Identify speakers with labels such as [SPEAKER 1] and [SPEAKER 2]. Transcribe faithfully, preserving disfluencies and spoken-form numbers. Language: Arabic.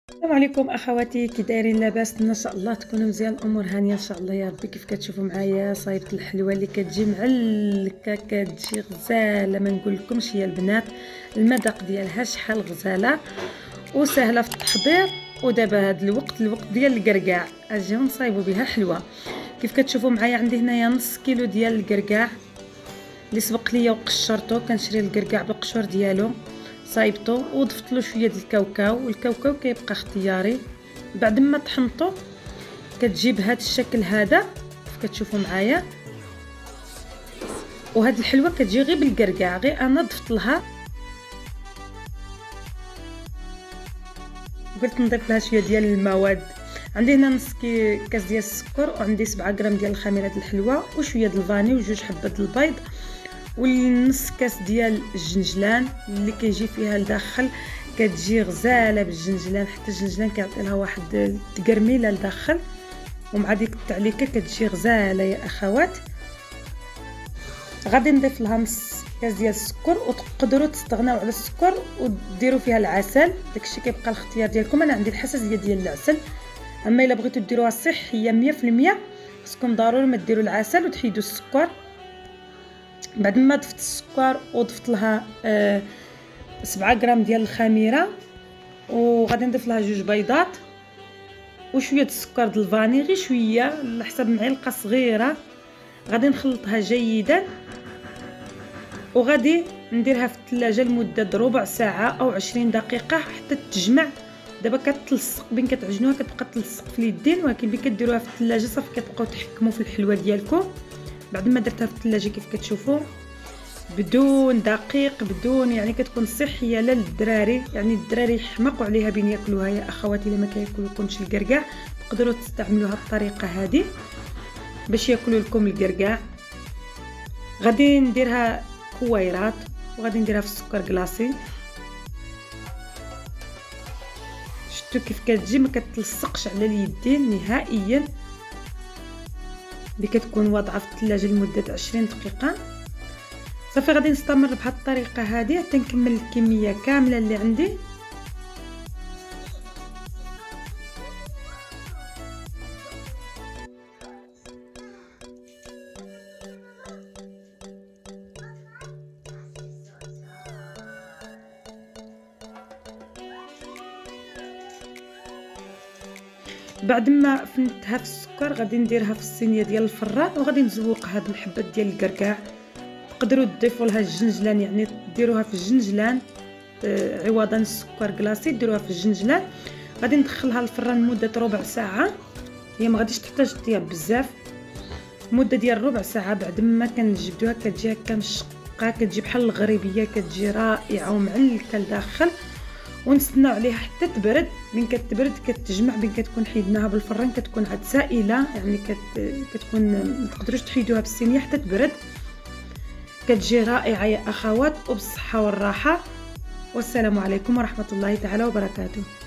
[SPEAKER 1] السلام عليكم اخواتي، كي دايرين؟ لاباس؟ ان شاء الله تكونوا مزيان، الامور هانيه ان شاء الله يا ربي. كيف كتشوفوا معايا صايبه الحلوه اللي كتجي معلكه، كتجي غزاله ما نقولكمش يا البنات. المذاق ديالها شحال غزاله وسهله في التحضير. ودابا هذا الوقت الوقت ديال القرقاع، اجيو نصايبوا بها حلوه. كيف كتشوفوا معايا عندي هنايا نص كيلو ديال القرقاع اللي سبق ليا وقشرته. كنشري القرقاع بالقشور ديالو، صايبته وضفت له شويه ديال الكاوكاو، والكاوكاو كيبقى اختياري. بعد ما طحنته كتجي بهذا الشكل هذا كيف كتشوفوا معايا. وهاد الحلوه كتجي غير بالقرقاع، غير انا ضفت لها، قلت نضيف لها شويه ديال المواد. عندي هنا نص كاس ديال السكر، وعندي سبعة غرام ديال الخميره ديال الحلوه، وشويه ديال الفاني، وجوج حبات البيض، والنص كاس ديال الجنجلان اللي كيجي فيها لداخل. كتجي غزاله بالجنجلان، حتى الجنجلان كيعطي لها واحد التقرميله لداخل، ومع ديك التعليكه كتجي غزاله يا اخوات. غادي نضيف لها نص كاس ديال السكر، وتقدروا تستغناو على السكر وديروا فيها العسل، داكشي كيبقى الاختيار ديالكم. انا عندي الحساسيه ديال العسل، اما الا بغيتوا ديروها صحيه مية في المية خصكم ضروري ما ديروا العسل وتحيدوا السكر. بعد ما ضفت السكر وضفت لها آه سبعة غرام ديال الخميره، وغادي نضيف لها جوج بيضات وشويه السكر ديال الفاني، غير شويه على حسب معلقه صغيره. غادي نخلطها جيدا، وغادي نديرها في الثلاجه لمده ربع ساعه او عشرين دقيقه حتى تجمع. دابا كتلصق بين كتعجنوها كتبقى تلصق في اليدين، ولكن ملي كديروها في الثلاجه صافي كتبقاو تحكموا في الحلوه ديالكم. بعد ما درتها في الثلاجه كيف كتشوفوا بدون دقيق، بدون يعني كتكون صحيه للدراري، يعني الدراري يحمقوا عليها بين ياكلوها يا اخواتي. الا ما كياكلوكمش القرقاع تقدروا تستعملوها بالطريقه هذه باش ياكلوا لكم القرقاع. غادي نديرها كويرات، وغادي نديرها في السكر كلاصي. شفتوا كيف كتجي؟ ما كتلصقش على اليدين نهائيا، اللي كتكون واضعه في الثلاجه لمده عشرين دقيقه. صافي غادي نستمر بهذه الطريقه هذه حتى نكمل الكميه كامله اللي عندي. بعد ما فنتها في السكر غادي نديرها في الصينيه ديال الفران، وغادي نزوقها بالحبات ديال القرقاع. تقدروا تضيفوا لها الجنجلان، يعني ديروها في الجنجلان آه عوضا السكر كلاصي ديروها في الجنجلان. غادي ندخلها للفران لمده ربع ساعه، هي ما غاديش تحتاج طياب بزاف، مده ديال ربع ساعه. بعد ما كنجبدوها كتجي هكا مشقه، كتجي بحال الغريبيه، كتجي رائعه ومعلكه لداخل. ونستناو عليها حتى تبرد. من كتبرد كتجمع، بين كتكون حيدناها بالفران كتكون عاد سائله، يعني كت... كتكون ما تقدروش تحيدوها بالصينيه حتى تبرد. كتجي رائعه يا اخوات، وبالصحه والراحه. والسلام عليكم ورحمه الله تعالى وبركاته.